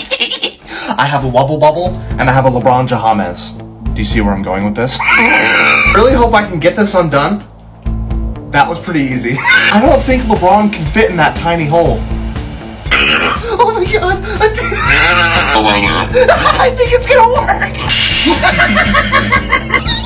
I have a Wubble Bubble, and I have a Lebrahn Jahamez. Do you see where I'm going with this? I really hope I can get this undone. That was pretty easy. I don't think Lebrahn can fit in that tiny hole. Oh my god! I think it's gonna work!